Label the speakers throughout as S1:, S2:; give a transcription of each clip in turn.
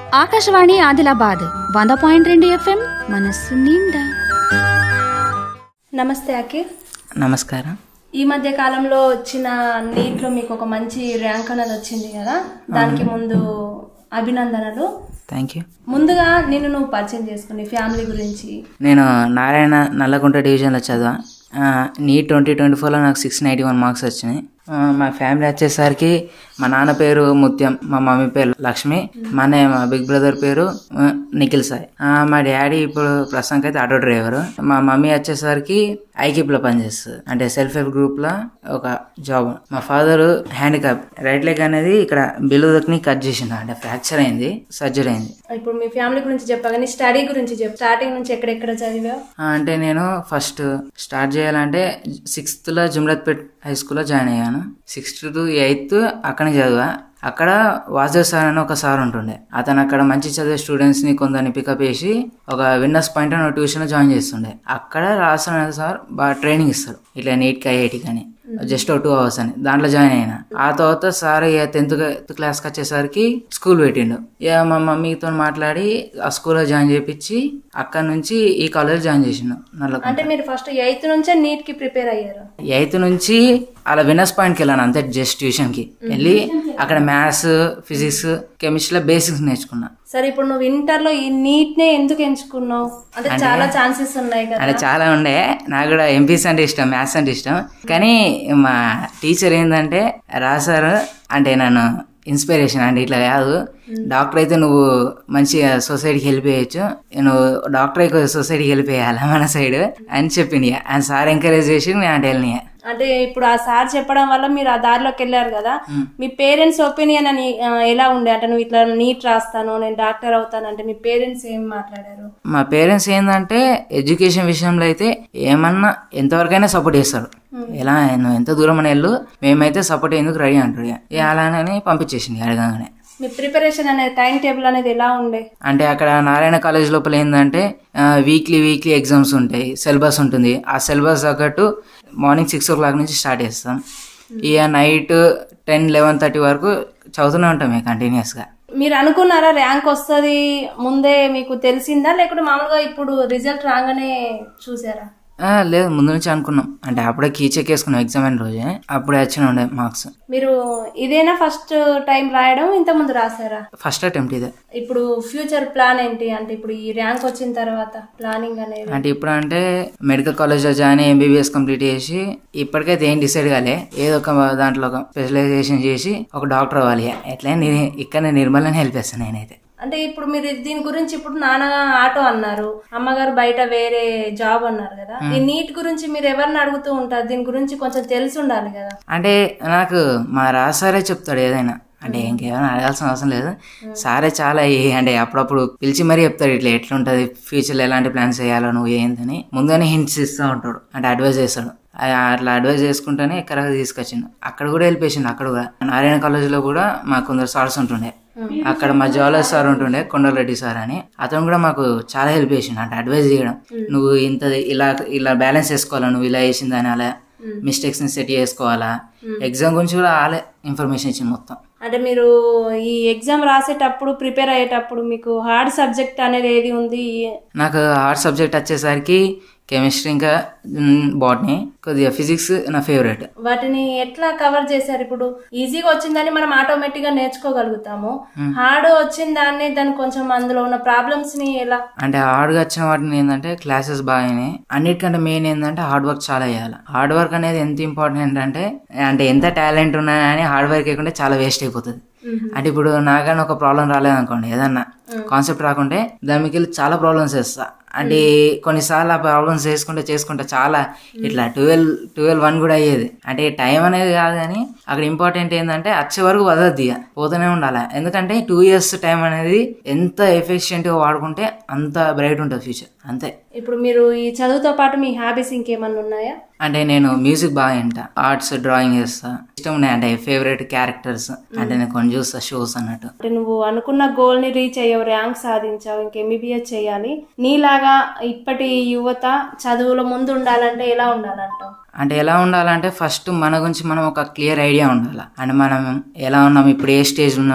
S1: Akashvani Adilabad 100.2 FM మనస్సు నిండా.
S2: నమస్తే అఖిల్.
S3: నమస్కారం.
S2: ఈ మధ్య కాలంలో వచ్చిన నీట్లో మీకు ఒక మంచి ర్యాంక్ అనేది వచ్చింది కదా, దానికి ముందు అభినందనలు.
S3: Thank you.
S2: ముందుగా నువ్వు పరిచయం చేసుకుని ఫ్యామిలీ గురించి.
S3: నేను నారాయణ నల్లకుంట డివిజన్లో చదివా. నీట్ 2024లో నాకు 691 మార్క్స్ వచ్చినాయి. మా ఫ్యామిలీ వచ్చేసరికి మా నాన్న పేరు ముత్యం, మా మమ్మీ పేరు లక్ష్మి, మా బిగ్ బ్రదర్ పేరు నిఖిల్ సాయి. మా డాడీ ఇప్పుడు ప్రస్తుతానికి అయితే ఆటో డ్రైవరు. మా మమ్మీ వచ్చేసరికి ఐకీప్లో పనిచేస్తుంది, అంటే సెల్ఫ్ హెల్ప్ గ్రూప్లో ఒక జాబ్. మా ఫాదర్ హ్యాండిక్యాప్, రైట్ లెగ్ అనేది ఇక్కడ బిలుదక్ని కట్ చేసిండు, అంటే ఫ్రాక్చర్ అయింది, సర్జరీ అయింది.
S2: ఇప్పుడు మీ ఫ్యామిలీ గురించి చెప్పాగా స్టడీ గురించి చెప్పు. స్టార్టింగ్ నుంచి ఎక్కడెక్కడ చదివావు?
S3: అంటే నేను ఫస్ట్ స్టార్ట్ చేయాలంటే 6th జుమ్లత్పేట్ హై స్కూల్లో జాయిన్ అయ్యాను. 6th to 8th అక్కడే చదివా. అక్కడ వాసుదేవ్ సార్ అని ఒక సార్ ఉంటుండే. అతను అక్కడ మంచి చదివే స్టూడెంట్స్ ని కొందరిని పికప్ చేసి ఒక విన్నర్స్ పాయింట్ అని ట్యూషన్ జాయిన్ చేస్తుండే. అక్కడ రాసిన సార్ బాగా ట్రైనింగ్ ఇస్తారు, ఇట్లా నీట్ కి ఐఐటి కానీ జస్ట్ 2 hours అని. దాంట్లో జాయిన్ అయినా. ఆ తర్వాత సార్ 10th క్లాస్కి వచ్చేసరికి స్కూల్ పెట్టిండు. ఇక మా మమ్మీతో మాట్లాడి ఆ స్కూల్లో జాయిన్ చేయించి అక్కడ నుంచి ఈ కాలేజ్ జాయిన్ చేసిండు నల్లకుంట.
S2: అంటే మీరు ఫస్ట్ 8th నుంచే నీట్ కి ప్రిపేర్ అయ్యారు?
S3: 8th నుంచి అలా విన్నర్స్ పాయింట్కి వెళ్ళాను అంతే, జస్ట్ ట్యూషన్ కి వెళ్ళి అక్కడ మ్యాథ్స్, ఫిజిక్స్, కెమిస్ట్రీలో బేసిక్స్ నేర్చుకున్నా.
S2: సరే, ఇప్పుడు నువ్వు ఇంటర్ లో ఈ నీట్ నే ఎందుకు ఎంచుకున్నావు? అంటే చాలా ఛాన్సెస్ ఉన్నాయి కదా.
S3: అంటే చాలా ఉండే. నాకు కూడా ఎంపీసీ అంటే ఇష్టం, మ్యాథ్స్ అంటే ఇష్టం. కానీ మా టీచర్ ఏంటంటే రాసారు అంటే నన్ను ఇన్స్పిరేషన్, అంటే ఇట్లా కాదు, డాక్టర్ అయితే నువ్వు మంచిగా సొసైటీకి హెల్ప్ చేయొచ్చు, నువ్వు డాక్టర్ అయితే సొసైటీకి హెల్ప్ చేయాలి మన సైడ్ అని చెప్పింది. ఆయన సార్ ఎంకరేజ్ చేసి నేను అంటే వెళ్ళిన.
S2: అంటే ఇప్పుడు ఆ సార్ చెప్పడం వల్ల మీరు ఆ దారిలోకి వెళ్ళారు కదా, మీ పేరెంట్స్ ఒపీనియన్ అని ఎలా ఉండే? అంటే నువ్వు ఇట్లా నీట్ రాస్తాను, నేను డాక్టర్ అవుతాను అంటే మీ పేరెంట్స్ ఏం మాట్లాడారు?
S3: మా పేరెంట్స్ ఏంటంటే ఎడ్యుకేషన్ విషయంలో అయితే ఏమన్నా ఎంతవరకైనా సపోర్ట్ చేస్తారు. ఎలా నువ్వు ఎంత దూరం అని వెళ్ళు, మేమైతే సపోర్ట్ ఎందుకు రెడీ అంటారు. అలానే పంపించేసింది అడగగానే.
S2: మీ ప్రిపరేషన్ అనేది టైం టేబుల్ అనేది ఎలా ఉండే?
S3: అంటే అక్కడ నారాయణ కాలేజ్ లోపల ఏంటంటే వీక్లీ ఎగ్జామ్స్ ఉంటాయి, సిలబస్ ఉంటుంది. ఆ సిలబస్ తగ్గట్టు మార్నింగ్ 6 o'clock నుంచి స్టార్ట్ చేస్తాం. ఇక నైట్ 10-11:30 వరకు చదువుతూనే ఉంటాం కంటిన్యూస్ గా.
S2: మీరు అనుకున్నారా ర్యాంక్ వస్తుంది ముందే మీకు తెలిసిందా, లేకుంటే మామూలుగా ఇప్పుడు రిజల్ట్ రాగానే చూసారా?
S3: లేదు, ముందు నుంచి అనుకున్నాం. అంటే అప్పుడే కీ చెక్ వేసుకున్నాం ఎగ్జామ్ అయిన రోజే, అప్పుడే వచ్చిన ఉండే మార్క్స్.
S2: మీరు ఇదేనా ఫస్ట్ టైం రాయడం, ఇంత ముందు రాసారా?
S3: ఫస్ట్ అటెంప్ట్ ఇదే.
S2: ఇప్పుడు ఫ్యూచర్ ప్లాన్ ఏంటి? అంటే ఇప్పుడు ఈ ర్యాంక్ వచ్చిన తర్వాత ప్లానింగ్ అనేది
S3: అంటే ఇప్పుడు అంటే మెడికల్ కాలేజ్ లో జాయిన్ ఎంబీబీఎస్ కంప్లీట్ చేసి, ఇప్పటికైతే ఏం డిసైడ్ కాలే, ఏదో ఒక దాంట్లో ఒక స్పెషలైజేషన్ చేసి ఒక డాక్టర్ అవ్వాలి. ఎట్లా ఇక్కడ నిర్మల్ని హెల్ప్ చేస్తాను నేనైతే.
S2: అంటే ఇప్పుడు మీరు దీని గురించి, ఇప్పుడు నాన్న ఆటో అన్నారు, అమ్మగారు బయట వేరే జాబ్ అన్నారు కదా, ఈ నీట్ గురించి మీరు ఎవరిని అడుగుతూ ఉంటారు? దీని గురించి కొంచెం తెలిసి ఉండాలి కదా.
S3: అంటే నాకు మా రాసారే చెప్తాడు ఏదైనా, అంటే ఇంకేమైనా అడగాల్సిన అవసరం లేదు. సారే చాలా అంటే అప్పుడప్పుడు పిలిచి మరీ చెప్తాడు, ఇట్లా ఎట్లుంటది ఫ్యూచర్లో, ఎలాంటి ప్లాన్స్ చేయాలో నువ్వు ఏందని ముందుగానే హింట్స్ ఇస్తూ ఉంటాడు, అంటే అడ్వైజ్ చేస్తాడు. అట్లా అడ్వైజ్ చేసుకుంటేనే ఎక్కడ తీసుకొచ్చిండు. అక్కడ కూడా వెళ్ళిపోయిండు. అక్కడ కూడా నారాయణ కాలేజ్ లో కూడా మాకు కొందరు సార్స్ ఉంటుండే. అక్కడ మా జువాలజీ సార్ ఉంటుండే, కొండలరెడ్డి సార్ అని. అతను కూడా మాకు చాలా హెల్ప్ చేసిండు, అంటే అడ్వైజ్ చేయడం, నువ్వు ఇంత ఇలా బ్యాలెన్స్ చేసుకోవాలా, నువ్వు ఇలా వేసిందని, అలా మిస్టేక్స్ ని సెట్ చేసుకోవాలా, ఎగ్జామ్ గురించి కూడా వాళ్ళే ఇన్ఫర్మేషన్ ఇచ్చింది మొత్తం.
S2: అంటే మీరు ఈ ఎగ్జామ్ రాసేటప్పుడు, ప్రిపేర్ అయ్యేటప్పుడు మీకు హార్డ్ సబ్జెక్ట్ అనేది ఏది ఉంది?
S3: నాకు హార్డ్ సబ్జెక్ట్ వచ్చేసరికి కెమిస్ట్రీ, ఇంకా బాటనీ, కొద్దిగా ఫిజిక్స్ నా ఫేవరెట్.
S2: వాటిని ఎట్లా కవర్ చేశారు? ఇప్పుడు ఈజీగా వచ్చిందని మనం ఆటోమేటిక్ గా నేర్చుకోగలుగుతాము, హార్డ్ వచ్చిన దాన్ని కొంచెం అందులో ఉన్న ప్రాబ్లమ్స్ ని ఎలా?
S3: అంటే హార్డ్ గా వచ్చిన వాటిని ఏంటంటే క్లాసెస్ బాగానే, అన్నిటికంటే మెయిన్ ఏంటంటే హార్డ్ వర్క్ చాలా చేయాలి. హార్డ్ వర్క్ అనేది ఎంత ఇంపార్టెంట్ అంటే ఎంత టాలెంట్ ఉన్నా కానీ హార్డ్ వర్క్ చేయకుండా చాలా వేస్ట్ అయిపోతుంది. అంటే ఇప్పుడు నాకన్నా ఒక ప్రాబ్లం రాలేదనుకోండి, ఏదన్నా కాన్సెప్ట్ రాకుంటే దానికి వెళ్ళి చాలా ప్రాబ్లమ్స్ వేస్తా. అంటే కొన్నిసార్లు ఆ ప్రాబ్లమ్స్ చేసుకుంటే చాలా ఇట్లా 12-1 కూడా అయ్యేది. అంటే టైం అనేది కాదు, కానీ అక్కడ ఇంపార్టెంట్ ఏంటంటే వచ్చే వరకు వదలద్ది, పోతూనే ఉండాలి. ఎందుకంటే 2 years టైం అనేది ఎంత ఎఫిషియెంట్ గా వాడుకుంటే అంత బ్రైట్ ఉంటుంది ఫ్యూచర్, అంతే.
S2: ఇప్పుడు మీరు ఈ చదువుతో పాటు మీ హాబీస్ ఇంకేమన్నా ఉన్నాయా?
S3: అంటే నేను మ్యూజిక్ బాగా వింటా, ఆర్ట్స్, డ్రాయింగ్ చేస్తా, ఇష్టం ఉన్నాయి. అంటే ఫేవరెట్ క్యారెక్టర్స్ అంటే నేను కొన్ని చూస్తా, షోస్ అన్నట్టు.
S2: అంటే నువ్వు అనుకున్న గోల్ ని రీచ్ అయ్యావు, ర్యాంక్ సాధించావు, ఇంక ఎంబీబీఎస్ చేయాలి. నీలాగా ఇప్పటి యువత చదువులో ముందు ఉండాలంటే ఎలా ఉండాలంటావు?
S3: అంటే ఎలా ఉండాలంటే ఫస్ట్ మన గురించి మనం ఒక క్లియర్ ఐడియా ఉండాలి. అంటే మనం ఎలా ఉన్నాం, ఇప్పుడు ఏ స్టేజ్ ఉన్నాం,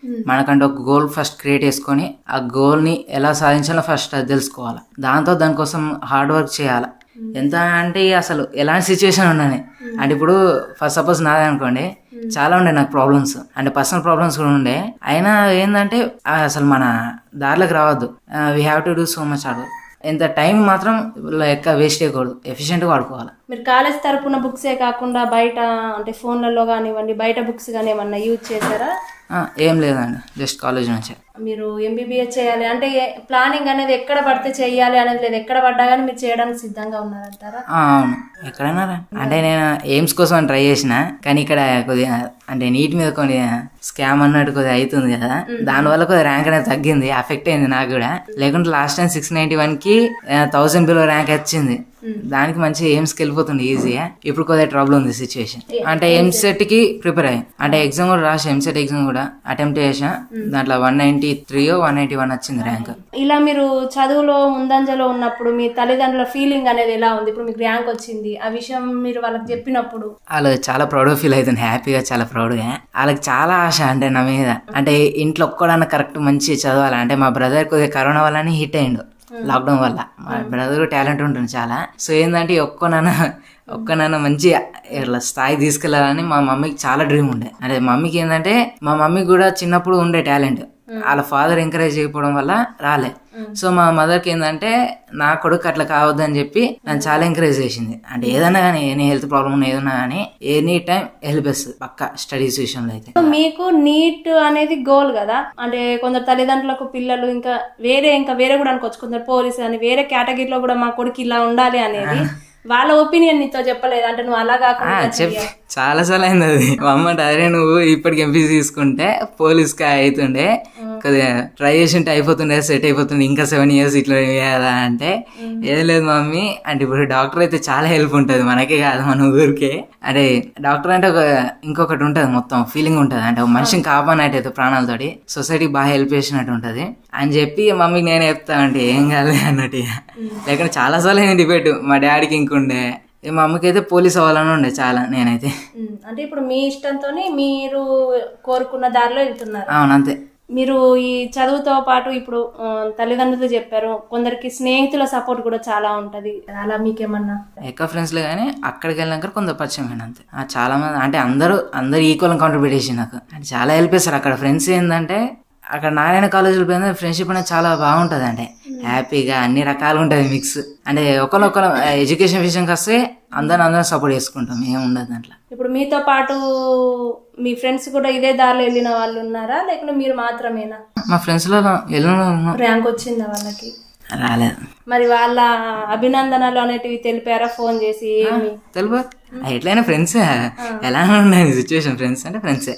S3: మనకంటే ఒక గోల్ ఫస్ట్ క్రియేట్ చేసుకొని ఆ గోల్ ని ఎలా సాధించాలో ఫస్ట్ అది తెలుసుకోవాలి. దానికోసం హార్డ్ వర్క్ చేయాలి. ఎంత అంటే అసలు ఎలాంటి సిచ్యువేషన్ ఉన్నాను అంటే ఇప్పుడు ఫస్ట్ సపోజ్ నాదే అనుకోండి, చాలా ఉండే నాకు ప్రాబ్లమ్స్, అంటే పర్సనల్ ప్రాబ్లమ్స్ కూడా ఉండే. అయినా ఏంటంటే అసలు మన దారిలోకి రావద్దు. We have to do so much hard work. ఎంత టైం మాత్రం ఎక్కువ వేస్ట్ చేయకూడదు, ఎఫిషియెంట్గా వాడుకోవాలి.
S2: మీరు కాలేజ్ తరపున బుక్సే కాకుండా బయట అంటే ఫోన్లలో కానివ్వండి బయట బుక్స్ కానీ ఏమన్నా యూజ్ చేశారా?
S3: ఏం లేదండి, జస్ట్ కాలేజ్ నుంచే.
S2: మీరు ఎంబీబీఎస్ చేయాలి అంటే ప్లానింగ్ అనేది ఎక్కడ పడితే చేయాలి అనేది లేదు, ఎక్కడ పడ్డా కానీ మీరు చేయడానికి సిద్ధంగా ఉన్నారంటారా?
S3: అవును, ఎక్కడైనా అంటే నేను ఎయిమ్స్ కోసం ట్రై చేసిన, కానీ ఇక్కడ కొద్దిగా అంటే నీట్ మీద కొద్దిగా స్కామ్ అన్నట్టు కొద్దిగా అవుతుంది కదా, దానివల్ల కొద్దిగా ర్యాంక్ అనేది తగ్గింది, అఫెక్ట్ అయింది నాకు కూడా. లేకుంటే లాస్ట్ టైం 691 కి 1000 బిలో ర్యాంక్ వచ్చింది, దానికి మంచి ఎయిమ్స్కి వెళ్ళిపోతుంది ఈజీగా. ఇప్పుడు కొద్దిగా ట్రబుల్ ఉంది సిచ్యువేషన్. అంటే ఎంసెట్ కి ప్రిపేర్ అయ్యి అంటే ఎగ్జామ్ కూడా రాసా, ఎంసెట్ ఎగ్జామ్ కూడా అటెంప్ట్ చేసా, దాంట్లో 193 181 వచ్చింది ర్యాంక్.
S2: ఇలా మీరు చదువులో ముందంజలో ఉన్నప్పుడు మీ తల్లిదండ్రుల ఫీలింగ్ అనేది ఎలా ఉంది? ఇప్పుడు మీకు ర్యాంక్ వచ్చింది, ఆ విషయం మీరు వాళ్ళకి చెప్పినప్పుడు
S3: వాళ్ళు చాలా ప్రౌడ్ ఫీల్ అవుతుంది, హ్యాపీగా, చాలా ప్రౌడ్ గా. వాళ్ళకి చాలా ఆశ అంటే నా మీద, అంటే ఇంట్లో ఒక్కడన్నా కరెక్ట్ మంచి చదవాలి. అంటే మా బ్రదర్ కొద్దిగా కరోనా వల్లనే హిట్ అయ్యిండు లాక్డౌన్ వల్ల. మా బ్రదర్ టాలెంట్ ఉంటుంది చాలా. సో ఏంటంటే ఒక్కనన్నా మంచి ఇట్లా స్థాయి తీసుకెళ్లాలని మా మమ్మీకి చాలా డ్రీమ్ ఉండే. అంటే మమ్మీకి ఏంటంటే మా మమ్మీకి కూడా చిన్నప్పుడు ఉండే టాలెంట్, వాళ్ళ ఫాదర్ ఎంకరేజ్ చేయకపోవడం వల్ల రాలే. సో మా మదర్కి ఏంటంటే నా కొడుకు అట్లా కావద్దని చెప్పి నన్ను చాలా ఎంకరేజ్ చేసింది. అంటే ఏదైనా కానీ ఎనీ హెల్త్ ప్రాబ్లమ్ ఉన్నా ఏదన్నా కానీ ఎనీ టైం హెల్ప్ చేస్తుంది పక్కా స్టడీస్ విషయంలో అయితే.
S2: మీకు నీట్ అనేది గోల్ కదా, అంటే కొందరు తల్లిదండ్రులకు పిల్లలు ఇంకా వేరే కూడా అనుకోవచ్చు, కొందరు పోలీస్ అని వేరే కేటగిరీలో కూడా మా కొడుకు ఇలా ఉండాలి అనేది వాళ్ళ ఒపీనియన్ నీతో చెప్పలేదు అంటే నువ్వు అలా కాకుండా
S3: చాలా సార్లు అయింది అది. మా అమ్మ అదే నువ్వు ఇప్పటికి ఎంపీ తీసుకుంటే పోలీస్ కా అవుతుండే, కొద్దిగా ట్రై చేసింటే అయిపోతుండే, సెట్ అయిపోతుండే, ఇంకా 7 years ఇట్లా వేయాలా అంటే ఏం లేదు మమ్మీ, అంటే ఇప్పుడు డాక్టర్ అయితే చాలా హెల్ప్ ఉంటుంది మనకే కాదు మన ఊరికే. అంటే డాక్టర్ అంటే ఇంకొకటి ఉంటుంది, మొత్తం ఫీలింగ్ ఉంటుంది, అంటే ఒక మనిషిని కాపాడినట్టయితే ప్రాణాలతోటి సొసైటీకి బాగా హెల్ప్ చేసినట్టు ఉంటుంది అని చెప్పి మమ్మీకి నేను చెప్తా అంటే ఏం కాదు అన్నట్టు. లేకుంటే చాలా సార్లు అయింది డిబేట్, మా డాడీకి ఇంకుండే, మా అమ్మకి అయితే పోలీస్ అవ్వాలని ఉండే చాలా. నేనైతే
S2: అంటే ఇప్పుడు మీ ఇష్టంతో మీరు కోరుకున్న దారిలో వెళ్తున్నారు.
S3: అవును, అంతే.
S2: మీరు ఈ చదువుతో పాటు ఇప్పుడు తల్లిదండ్రులు చెప్పారు, కొందరికి స్నేహితుల సపోర్ట్ కూడా చాలా ఉంటది, అలా మీకేమన్నా?
S3: ఎక్కువ ఫ్రెండ్స్ లే కానీ అక్కడికి వెళ్ళినాక కొంత పరిచయం అయినా అంతే. చాలా మంది అంటే అందరూ ఈక్వల్ కాంట్రిబ్యూట్ చేసి నాకు అంటే చాలా హెల్ప్ చేస్తారు అక్కడ. ఫ్రెండ్స్ ఏంటంటే అక్కడ నారాయణ కాలేజీలో పోయిన ఫ్రెండ్షిప్ అనేది చాలా బాగుంటది, అంటే హ్యాపీగా అన్ని రకాలు ఉంటది మిక్స్. అంటే ఒకరు ఎడ్యుకేషన్ విషయంకి వస్తే అందరం సపోర్ట్ చేసుకుంటాం, ఏముండదు దాంట్లో.
S2: ఇప్పుడు మీతో పాటు మీ ఫ్రెండ్స్ కూడా ఇదే దారిలో వెళ్ళిన వాళ్ళు ఉన్నారా, లేకుంటే మీరు మాత్రమేనా?
S3: మా ఫ్రెండ్స్ లో
S2: ర్యాంక్ వచ్చిందా వాళ్ళకి?
S3: రాలేదు.
S2: మరి వాళ్ళ అభినందనలు అనేటివి తెలిపారా ఫోన్ చేసి?
S3: తెలుపు ఎట్లయినా ఫ్రెండ్స్ ఎలా ఉన్నాయి సిచ్యువేషన్, ఫ్రెండ్స్ అంటే ఫ్రెండ్సే.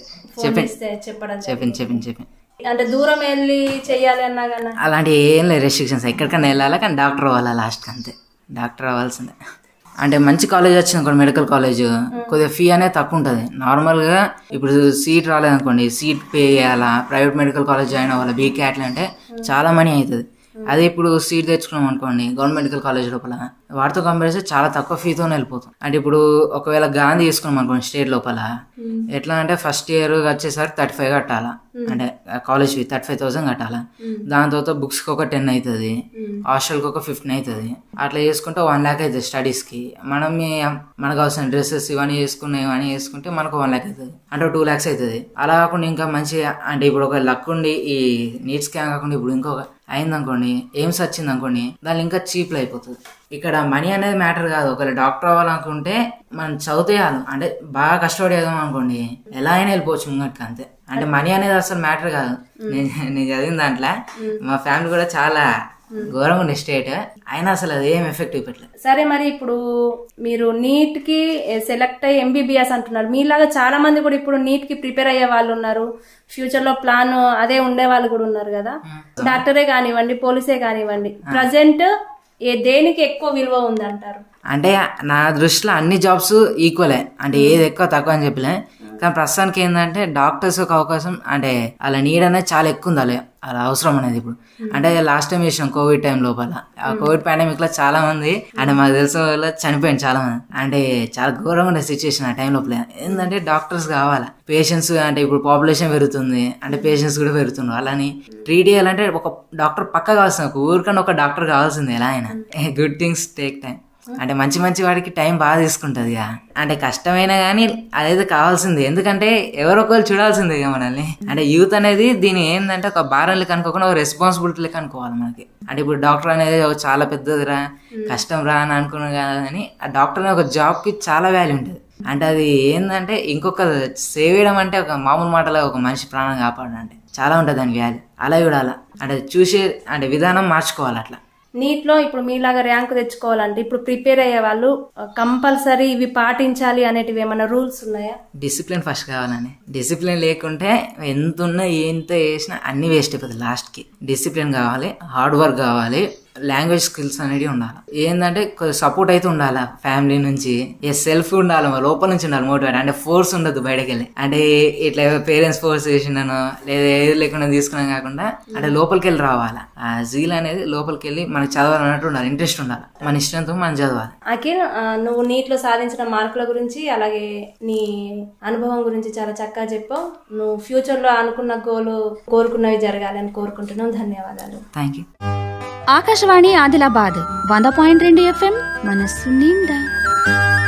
S3: చెప్పండి
S2: అంటే దూరం వెళ్ళి చెయ్యాలి అన్నా కానీ
S3: అలాంటి ఏం లేదు రెస్ట్రిక్షన్స్, ఎక్కడికైనా వెళ్ళాలి కానీ డాక్టర్ అవ్వాలి లాస్ట్కి, అంతే. డాక్టర్ అవ్వాల్సిందే. అంటే మంచి కాలేజ్ వచ్చింది అనుకోండి, మెడికల్ కాలేజ్, కొద్దిగా ఫీ అనేది తక్కువ ఉంటుంది. నార్మల్గా ఇప్పుడు సీట్ రాలేదనుకోండి, సీట్ పే చేయాలా, ప్రైవేట్ మెడికల్ కాలేజ్ జాయిన్ అవ్వాలి, బీక్యాట్లు అంటే చాలా మనీ అవుతుంది. అదే ఇప్పుడు సీట్ తెచ్చుకున్నాం అనుకోండి గవర్నమెంట్ మెడికల్ కాలేజ్ లోపల, వాటితో కంపేర్ చేస్తే చాలా తక్కువ ఫీతోనే వెళ్ళిపోతాం. అంటే ఇప్పుడు ఒకవేళ గాంధీ తీసుకున్నాం అనుకోండి స్టేట్ లోపల, ఎట్లా అంటే ఫస్ట్ ఇయర్ వచ్చేసరికి 35 కట్టాలా, అంటే కాలేజ్ ఫీ 35,000 కట్టాలా. దాని తర్వాత బుక్స్ కి ఒక 10 అవుతుంది, హాస్టల్ కి ఒక 15 అవుతుంది. అట్లా చేసుకుంటే 1 lakh అవుతుంది స్టడీస్ కి. మనకు అవసరం డ్రెస్సెస్ ఇవన్నీ చేసుకుంటే మనకు 1 lakh అవుతుంది, అంటే 2 lakhs అవుతుంది. అలా కాకుండా ఇంకా మంచిగా అంటే ఇప్పుడు ఒక లక్ ఉండి ఈ నీట్ స్కామ్ కాకుండా ఇప్పుడు ఇంకొక అయిందనుకోండి, ఎయిమ్స్ వచ్చింది అనుకోండి, దాన్ని ఇంకా చీప్లో అయిపోతుంది. ఇక్కడ మనీ అనేది మ్యాటర్ కాదు. ఒకవేళ డాక్టర్ అవ్వాలనుకుంటే మనం చదివేయాలి, అంటే బాగా కష్టపడి చదివాం అనుకోండి ఎలా అయినా వెళ్ళిపోవచ్చు ముంగట్కి, అంతే. అంటే మనీ అనేది అసలు మ్యాటర్ కాదు. నేను చదివిన దాంట్లో మా ఫ్యామిలీ కూడా చాలా ఘోరంగా ఉండే స్టేట్, అయినా అసలు అది ఏం ఎఫెక్ట్ పెట్టలేదు.
S2: సరే, మరి ఇప్పుడు మీరు నీట్ కి సెలెక్ట్ అయ్యి ఎంబీబీఎస్ అంటున్నారు, మీలాగా చాలా మంది కూడా ఇప్పుడు నీట్ కి ప్రిపేర్ అయ్యే వాళ్ళు ఉన్నారు, ఫ్యూచర్ లో ప్లాన్ అదే ఉండే వాళ్ళు కూడా ఉన్నారు కదా. డాక్టరే కానివ్వండి, పోలీసే కానివ్వండి, ప్రజెంట్ దేనికి ఎక్కువ విలువ ఉంది అంటారు?
S3: అంటే నా దృష్టిలో అన్ని జాబ్స్ ఈక్వలే, అంటే ఏది ఎక్కువ తక్కువ అని చెప్పలే. కానీ ప్రస్తుతానికి ఏంటంటే డాక్టర్స్ ఒక అవకాశం అంటే అలా నీడ్ అనేది చాలా ఎక్కువ ఉంది, అలా అవసరం అనేది ఇప్పుడు. అంటే లాస్ట్ టైం చేసినాం కోవిడ్ టైం లోపల, ఆ కోవిడ్ పాండమిక్ లో చాలా మంది అంటే మాకు తెలిసిన వాళ్ళు చనిపోయింది చాలా మంది. అంటే చాలా ఘోరంగా ఉండే సిచ్యువేషన్ ఆ టైం లోపల. ఏంటంటే డాక్టర్స్ కావాలా, పేషెంట్స్ అంటే ఇప్పుడు పాపులేషన్ పెరుగుతుంది అంటే పేషెంట్స్ కూడా పెరుగుతున్నారు. అలాని ట్రీట్ చేయాలంటే ఒక డాక్టర్ పక్క కావాల్సింది, ఒక ఊరికన్నా ఒక డాక్టర్ కావాల్సింది ఎలా అయినా. Good things take time. అంటే మంచి వాడికి టైం బాగా తీసుకుంటది. అంటే కష్టమైనా కానీ అదైతే కావాల్సింది, ఎందుకంటే ఎవరో ఒకరు చూడాల్సిందే మనల్ని. అంటే యూత్ అనేది దీని ఏంటంటే ఒక భారం లెక్క అనుకోకుండా ఒక రెస్పాన్సిబిలిటీ లెక్క అనుకోవాలి మనకి. అంటే ఇప్పుడు డాక్టర్ అనేది చాలా పెద్దది రా, కష్టం రా అని అనుకున్నాను కానీ ఆ డాక్టర్ అనే ఒక జాబ్ కి చాలా వాల్యూ ఉంటుంది. అంటే అది ఏంటంటే ఇంకొక సేవ్ చేయడం అంటే ఒక మామూలు మాటలో ఒక మనిషి ప్రాణం కాపాడడం అంటే చాలా ఉంటుంది దాని వాల్యూ. అలా చూడాలా, అంటే చూసే అంటే విధానం మార్చుకోవాలి అట్లా.
S2: నీట్లో ఇప్పుడు మీలాగా ర్యాంక్ తెచ్చుకోవాలంటే ఇప్పుడు ప్రిపేర్ అయ్యే వాళ్ళు కంపల్సరీ ఇవి పాటించాలి అనేటివి ఏమైనా రూల్స్ ఉన్నాయా?
S3: డిసిప్లిన్ ఫస్ట్ కావాలని. డిసిప్లిన్ లేకుంటే ఎంత ఉన్నా ఎంత చేసినా అన్ని వేస్ట్ అయిపోతుంది లాస్ట్ కి. డిసిప్లిన్ కావాలి, హార్డ్ వర్క్ కావాలి, లాంగ్వేజ్ స్కిల్స్ అనేవి ఉండాలి. ఏంటంటే సపోర్ట్ అయితే ఉండాలి ఫ్యామిలీ నుంచి, సెల్ఫ్ ఉండాలి, లోపల నుంచి ఉండాలి మోటివేట్. అంటే ఫోర్స్ ఉండదు బయటకు వెళ్ళి, అంటే ఇట్లా పేరెంట్స్ ఫోర్స్ చేసినాను లేదా ఏది లేకుండా తీసుకున్నాం కాకుండా అంటే లోపలికి వెళ్ళి రావాలి. ఆ జీల్ అనేది లోపలికి వెళ్ళి మనకి చదవాలన్నట్టు ఉండాలి, ఇంట్రెస్ట్ ఉండాలి, మన ఇష్టంతో మనం చదవాలి.
S2: అఖిల్, నువ్వు నీట్లో సాధించిన మార్కుల గురించి అలాగే నీ అనుభవం గురించి చాలా చక్కగా చెప్పావు. నువ్వు ఫ్యూచర్ లో అనుకున్న గోలు కోరుకున్నవి జరగాలని కోరుకుంటున్నావు. ధన్యవాదాలు.
S3: Thank you.
S1: Akashvani Adilabad 100.2 FM మనస్సు నిండా.